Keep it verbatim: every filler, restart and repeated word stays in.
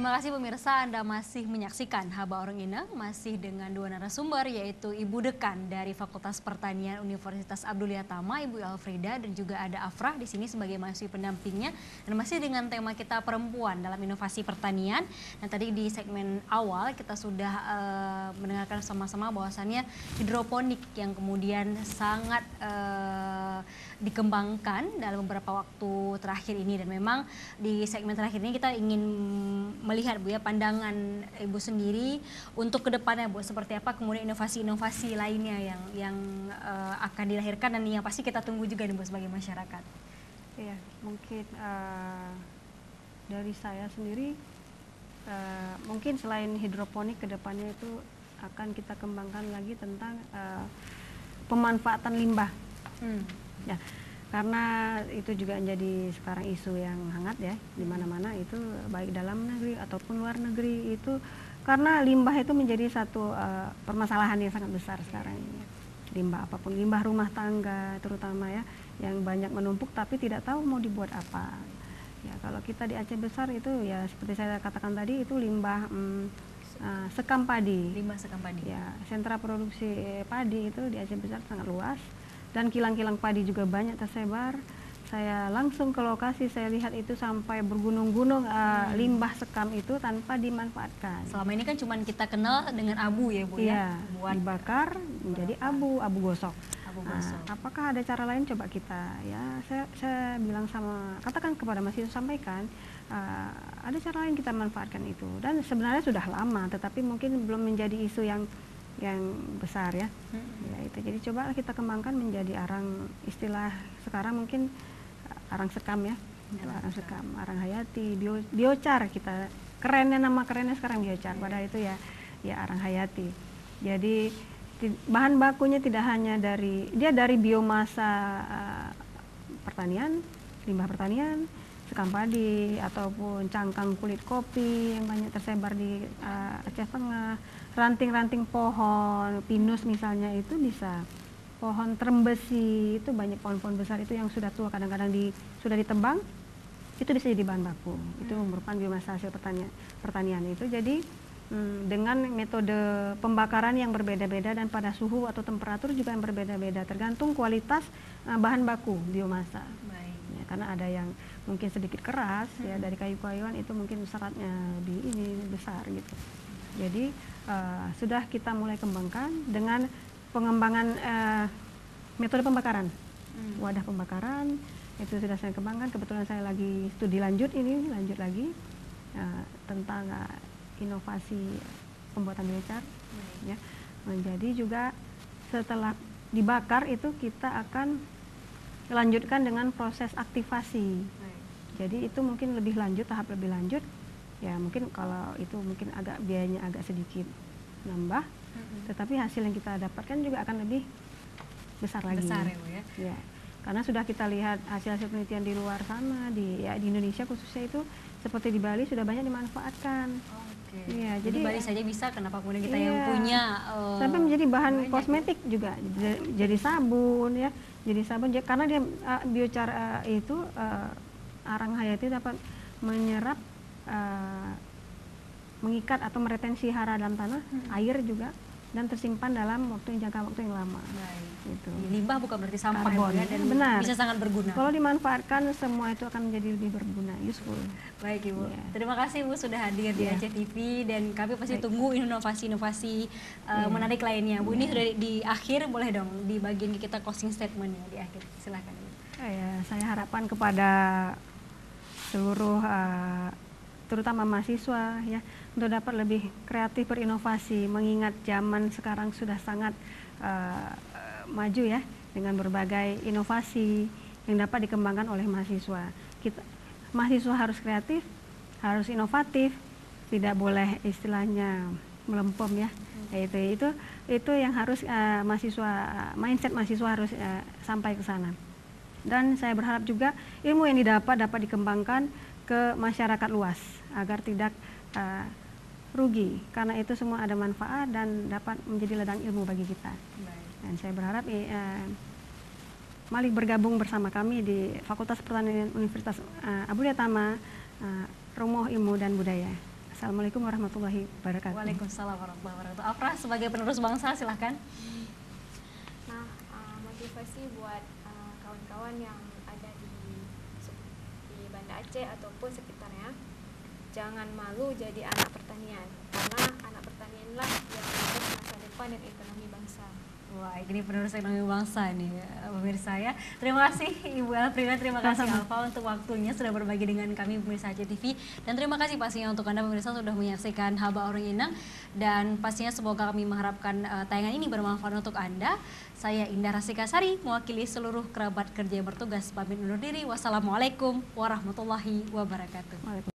Terima kasih pemirsa, Anda masih menyaksikan Haba Orang Inang, masih dengan dua narasumber, yaitu Ibu Dekan dari Fakultas Pertanian Universitas Abdullah Tama, Ibu Elfrida, dan juga ada Afrah di sini sebagai mahasiswi pendampingnya, dan masih dengan tema kita perempuan dalam inovasi pertanian. Dan tadi di segmen awal kita sudah uh, mendengarkan sama-sama bahwasannya hidroponik yang kemudian sangat uh, dikembangkan dalam beberapa waktu terakhir ini, dan memang di segmen terakhir ini kita ingin melihat Bu ya pandangan Ibu sendiri untuk kedepannya Bu, seperti apa kemudian inovasi-inovasi lainnya yang yang uh, akan dilahirkan dan yang pasti kita tunggu juga nih Bu sebagai masyarakat. Iya, mungkin uh, dari saya sendiri uh, mungkin selain hidroponik kedepannya itu akan kita kembangkan lagi tentang uh, pemanfaatan limbah. Hmm. Ya. Karena itu juga menjadi sekarang isu yang hangat ya, di mana-mana itu baik dalam negeri ataupun luar negeri itu, karena limbah itu menjadi satu uh, permasalahan yang sangat besar sekarang ini. Limbah apapun, limbah rumah tangga terutama ya, yang banyak menumpuk tapi tidak tahu mau dibuat apa. Ya kalau kita di Aceh Besar itu ya seperti saya katakan tadi itu limbah um, uh, sekam padi. Limbah sekam padi. Ya, sentra produksi padi itu di Aceh Besar sangat luas. Dan kilang-kilang padi juga banyak tersebar. Saya langsung ke lokasi, saya lihat itu sampai bergunung-gunung uh, hmm. limbah sekam itu tanpa dimanfaatkan. Selama ini kan cuma kita kenal dengan abu ya Bu ya, ya, buat dibakar menjadi abu, abu gosok. Abu gosok. Nah, apakah ada cara lain? Coba kita ya, saya, saya bilang sama, katakan kepada mahasiswa, sampaikan uh, ada cara lain kita manfaatkan itu. Dan sebenarnya sudah lama, tetapi mungkin belum menjadi isu yang yang besar ya. Hmm. Ya itu. Jadi coba kita kembangkan menjadi arang, istilah sekarang mungkin arang sekam ya. Arang, arang sekam, arang hayati, bio, biochar kita. Kerennya, nama kerennya sekarang biochar, padahal itu ya ya arang hayati. Jadi bahan bakunya tidak hanya dari, dia dari biomasa uh, pertanian, limbah pertanian, sekam padi ataupun cangkang kulit kopi yang banyak tersebar di uh, Aceh Tengah. Ranting-ranting pohon, pinus misalnya itu bisa, pohon trembesi itu banyak pohon-pohon besar itu yang sudah tua kadang-kadang di, sudah ditebang, itu bisa jadi bahan baku. Hmm. Itu merupakan biomasa hasil pertanian, pertanian itu. Jadi hmm, dengan metode pembakaran yang berbeda-beda dan pada suhu atau temperatur juga yang berbeda-beda, tergantung kualitas uh, bahan baku biomasa. Baik. Ya, karena ada yang mungkin sedikit keras hmm. ya dari kayu-kayuan itu mungkin seratnya lebih ini besar gitu. Jadi uh, sudah kita mulai kembangkan dengan pengembangan uh, metode pembakaran, hmm. wadah pembakaran itu sudah saya kembangkan. Kebetulan saya lagi studi lanjut ini, lanjut lagi uh, tentang uh, inovasi pembuatan biochar. Hmm. Ya. Menjadi juga setelah dibakar itu kita akan lanjutkan dengan proses aktivasi. Hmm. Jadi itu mungkin lebih lanjut, tahap lebih lanjut. Ya mungkin kalau itu mungkin agak biayanya agak sedikit nambah, mm-hmm. tetapi hasil yang kita dapatkan juga akan lebih besar lagi. Besar ya Bu ya? Ya, karena sudah kita lihat hasil-hasil penelitian di luar sana, di ya, di Indonesia khususnya itu seperti di Bali sudah banyak dimanfaatkan. Oh, Oke. Okay. Ya, jadi, jadi Bali saja bisa, kenapa kemudian kita iya, yang punya? Uh, sampai menjadi bahan kosmetik ya? Juga, jadi, jadi sabun ya, jadi sabun. Karena dia uh, biochar uh, itu uh, arang hayati dapat menyerap, Uh, mengikat atau meretensi hara dalam tanah, hmm. air juga, dan tersimpan dalam waktu yang jangka waktu yang lama. Baik. Gitu. Limbah bukan berarti sampah ya, dan benar. Bisa sangat berguna. Kalau dimanfaatkan semua itu akan menjadi lebih berguna, useful. Baik Ibu, yeah. Terima kasih Ibu sudah hadir di yeah. Aceh T V, dan kami pasti Baik. Tunggu inovasi-inovasi uh, yeah. menarik lainnya. Bu, yeah. Ini sudah di, di akhir, boleh dong di bagian kita closing statement ya di akhir, silakan. Ya, saya harapkan kepada seluruh uh, terutama mahasiswa ya, untuk dapat lebih kreatif berinovasi, mengingat zaman sekarang sudah sangat uh, maju ya, dengan berbagai inovasi yang dapat dikembangkan oleh mahasiswa. Kita mahasiswa harus kreatif, harus inovatif, tidak boleh istilahnya melempem ya. Hmm. Itu itu itu yang harus uh, mahasiswa, mindset mahasiswa harus uh, sampai ke sana. Dan saya berharap juga ilmu yang didapat dapat dikembangkan ke masyarakat luas agar tidak uh, rugi, karena itu semua ada manfaat dan dapat menjadi ladang ilmu bagi kita. Baik. Dan saya berharap uh, mari bergabung bersama kami di Fakultas Pertanian Universitas uh, Abdullah Tama, uh, Romoh Ilmu dan Budaya. Assalamualaikum warahmatullahi wabarakatuh. Waalaikumsalam warahmatullahi wabarakatuh. Afrah sebagai penerus bangsa silahkan. Nah, uh, motivasi buat uh, kawan-kawan yang ada di di Banda Aceh ataupun sekitarnya, jangan malu jadi anak pertanian, karena anak pertanianlah yang mengurus masa depan dan ekonomi bangsa. Wah, ini penerus ekonomi bangsa nih pemirsa ya. Terima kasih Ibu Elfrida, terima kasih Alfa untuk waktunya sudah berbagi dengan kami pemirsa Aceh T V. Dan terima kasih pastinya untuk Anda pemirsa sudah menyaksikan Haba Orang Inang. Dan pastinya semoga kami mengharapkan uh, tayangan ini bermanfaat untuk Anda. Saya Indah Rasikasari, mewakili seluruh kerabat kerja yang bertugas. Pamit undur diri. Wassalamualaikum warahmatullahi wabarakatuh.